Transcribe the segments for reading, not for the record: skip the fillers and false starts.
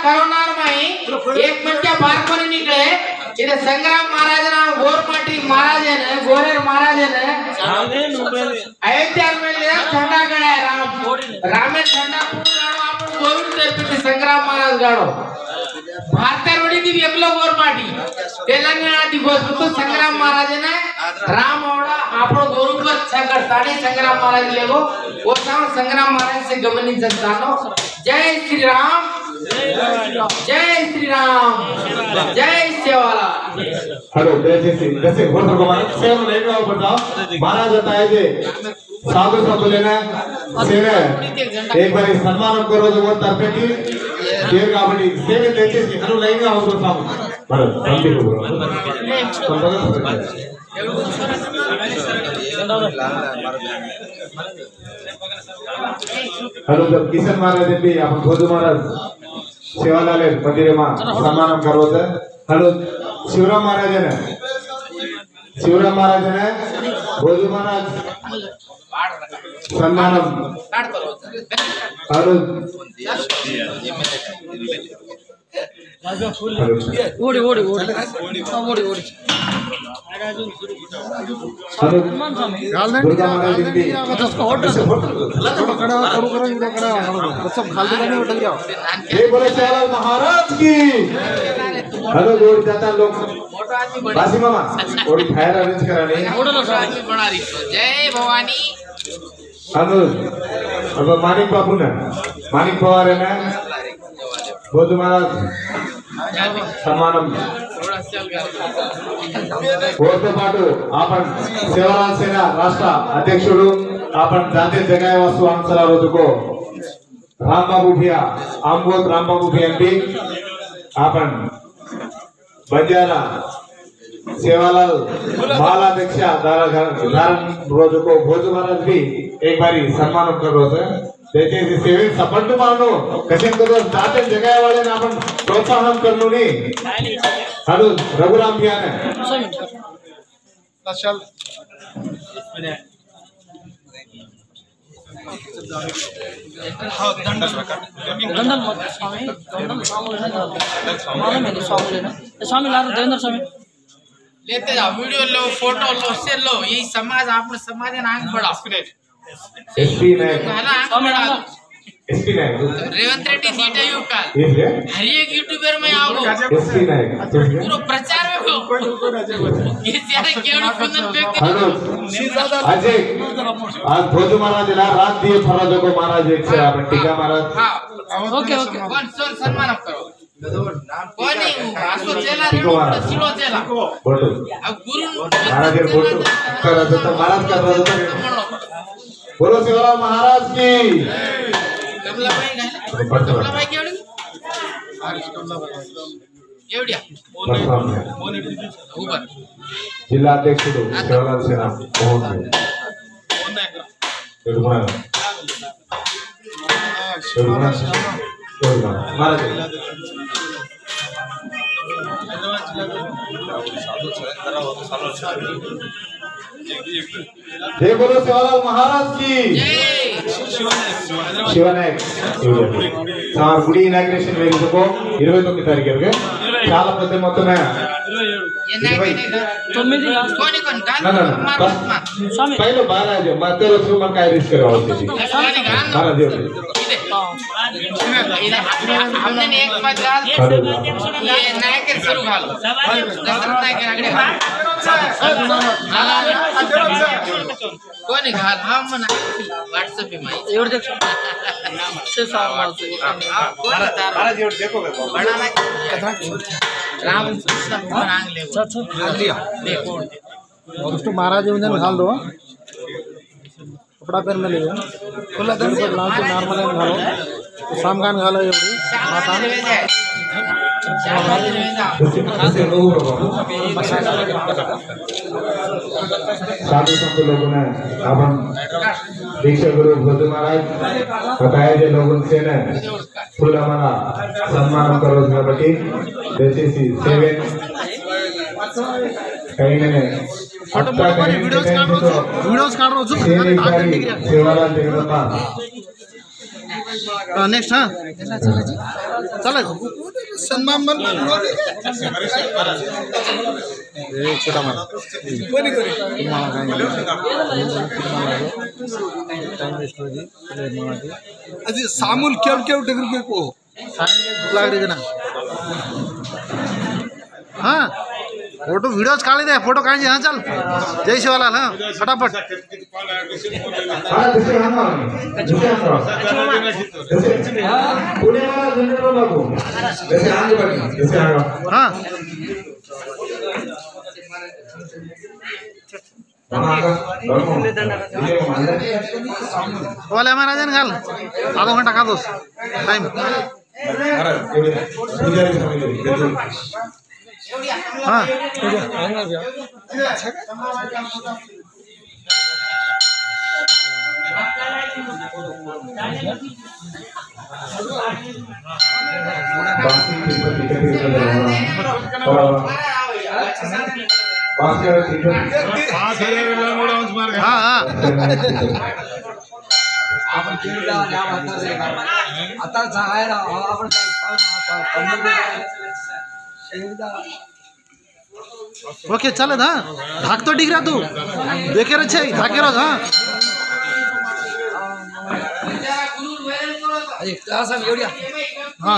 corona में एक मन क्या बार को नहीं निकले इधर संग्राम महाराज ना गोरपाटी महाराज है ना गोरेर महाराज है ना अयोध्या में लिया झंडा गड़ा है रामेर झंडा पूरा आप गोविंद तेरपति संग्राम महाराज गाड़ो भारत रोडी दी एकलो गोरपाटी तेलंगाना दी गोसपुतो संग्राम महाराज है ना राम ओड़ा आपनो गोरु पर संगर ताड़ी संग्राम महाराज लेगो वो संग्राम महाराज से गमनी संतानो जय श्री राम जय श्री राम जय सेवाला हेलो जैसे घोर भगवान सेव लेगा ऊपर जाओ महाराज बताए जे साधु सब लेना सेवे एक बार सम्मान करो तो वो तरपेटी देर काबड़ी सेवे देते सी हनु लेगा ऊपर साहब बरं अंतिम हेलो जब किशन महाराज भी आपण भोजू महाराज सेवालाले मंदिरेमा सन्मानम करवत हेलो शिवराम महाराजने भोजू महाराज सन्मानम हेलो ओडी ओडी ओडी ओडी ओडी दुर्गा महाराज जी जय बोले सेवालाल महाराज की हेलो जोड़ जाता लोग बासी मामा थोड़ी फायर अरेंज कराने जय भवानी हेलो अब मानिक बाबू ने मानिक पवार है ना भोजू महाराज सम्मानम ఓతో పాటు ఆపన్ సేవలాల్ సేన రాష్ట్ర అధ్యక్షుడు ఆపన్ జాతీయ జగాయ వస్తు అంశాల రోజుకు రాంబాబు భియా ఆంబోత్ రాంబాబు भिया एमपी ఆపన్ బంజారా सेवालाल मालाध्यक्ष धारण రోజుకు భోజు మహారాజ్ भी एक बारी सम्मान करो దయచేసి సేవే సపండు మాను కసేం కదో జాతీయ జగాయ వాళ్ళని आपण ప్రోత్సాహం करनुनी हेलो रघुराम भैया ने चल गंधल मत स्वामी गंधल स्वामी लारो देवेंद्र स्वामी लेते जाओ वीडियो लो फोटो लो शेयर लो यही समाज आपने समाज में आगे बढ़ा एसपी ने स्वामी एसपी ने रेवंत रेड्डी सीट है युकाल हर एक यूट्यूबर में आओ एसपी ने पूरा प्रचार में हो ये सारे केवल सुंदर व्यक्ति हेलो अजय आज भोजू महाराज ला रात दिए फराजो को महाराज एक से आप टीका महाराज हां ओके ओके कौन सम्मान करो कौन नहीं आसो चला रे सिलो चला बोलो अब गुरु महाराज के बोलो कर रहा था महाराज कर रहा था बोलो सेवालाल महाराज की कमला भाई केवड़ी एवढ्या ऊपर जिल्हा अध्यक्ष सेवालाल सेना मोहन महाराज जय बोलो सेवालाल महाराज की शिवनायक गुड़ी इनाग्रेशन वेदिकको 29 तारीखुगे చాలా పెద్ద మొత్తమే पहले महाराज मध्य रसू मन का रिस्क करो महाराज हमने एक बात ये नायक शुरू घालो दशरथ नायक आगडे कोणी घाल हा म्हणा व्हाट्सएप पे माहिती एवढं देख से सामान महाराज एवढं देखो बनाना राम कृष्ण भगवान आंग ले लिया देखो उसको महाराज उन्हें निकाल दो कपड़ा पहन में ले खुला दिन पर लाल नॉर्मल में घालो शाम गान घालो ये माता साधु संत लोगों ने अपन दीक्षा गुरु भोजू महाराज बताया जो लोगों से ने फूल हमारा सम्मान करो కాబట్టి దయచేసి సేవే कहीं मैंने वीडियोस काट रहा हूँ सेवालाल जगदम्बा नेक्स्ट हाँ चल सन्मान छोटा मारा అది సాముల్ కేవ్ దగ్గరికి వెళ్ళిపో ना हाँ फोटो वीडियोज काढ दे फोटो काढ हाँ चल जय शिवालाल हाँ फटाफट हाँ वाले महाराज घाल आधा घंटा का दोस्त टाइम हाँ हाँ हाँ आता सांगायला आपण ओके चल हाँ धाक तो डिग रहा तू देखे रहे धाके रोज हाँ हाँ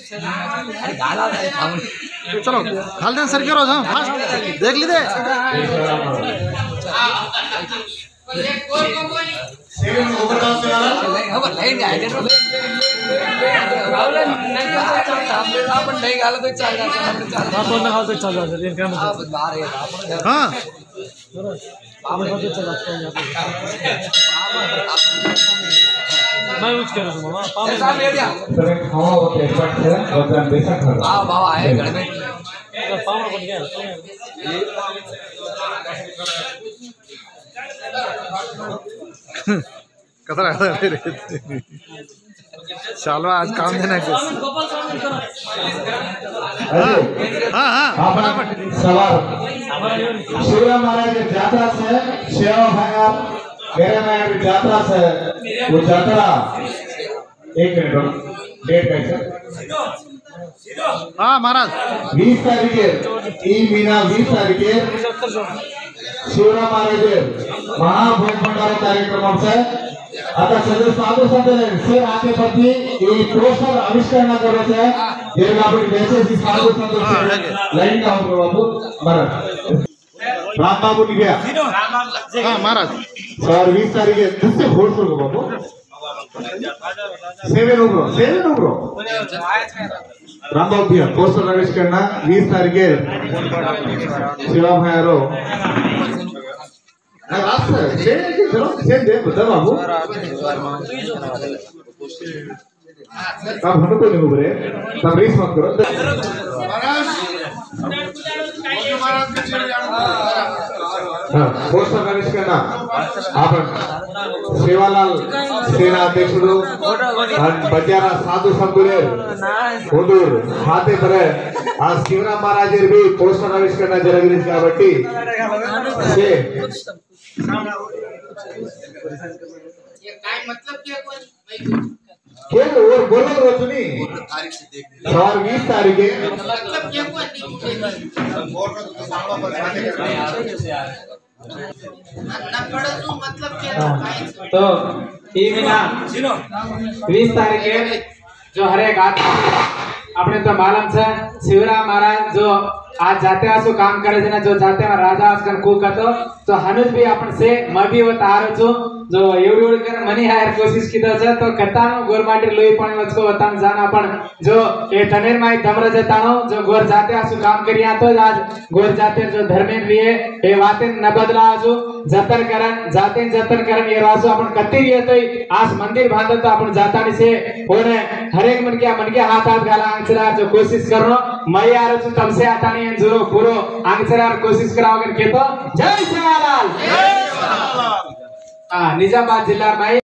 चलो हाल दें सर के रोज हाँ फास्ट देख ली दे आपण नाही घालत हाँ मैं यूज करूँ मामा हाँ बाबा आहे घर में पावर बन गया कतरा चलो आज काम देना है हाँ हाँ फटाफट सवाल शिवराम महाराज की यात्रा से सेवा भाया मेरे में यात्रा से वो यात्रा 1 मिनट डेट कैसे हाँ महाराज 20 तारीखे ई महीना 20 तारीखे शिवराम महाराज महाभोग भंडारा कार्यक्रम से आता सदस्य साधु संत से आगे बढ़ती ये पोस्टर आविष्करण करायचं आहे जे आपण मेसेज साधु संत लाइन का हो बाबू महाराज राम बाबू निघ्या हाँ महाराज सर 20 तारीखे दुसरे होड सुरू बाबू सेवन उग्रो राम बाबू भैया पोस्टर आविष्करण 20 तारीखे शिवा भैयारो बाबू हम को नहीं उभरे तब रेस मत करो पोस्टर आविष्करण आपण सेवालाल सेना अध्यक्षुడు बजारा साधु संतुले हुदूर हाते परे आज शिवराम महाराज भी पोस्टर आविष्करण जरगिरिस కాబట్టి ये काय मतलब क्या कोई क्या और बोलो तो सुनी तारीख से देख और 20 तारीख है मतलब क्या कोई ना पड़ा तो मतलब क्या तो ये महीना 20 तारीख है जो हर एक अपने तो मालूम है शिवराम महाराज जो आज जाते असो काम करे ना जो जाते राजा आजकल को करतो तो हनुज भी अपन से मैं भी वो तारो छु जो एवढी कर मनी हायर कोशिश की दे तो करतानो गोरमाटी लोई पण वचको वतान जाना पण जो ए तनेर माई दमर जतानो जो गोर जाते असो काम करिया तो आज गोर जाते जो धर्मेन लिए ए वाते न बदला आजो जतन करन जाते जतन करन ये रासो अपन कत्ती लिए तो आज मंदिर बांधो तो अपन जातानी से होने हर एक मन के हाथ घाला आंचरा जो कोशिश करनो मैं यार छु तब से आता नहीं जो पूरो आंचरा कोशिश कराओगे के तो जय सेवालाल निजामाबाद जिला में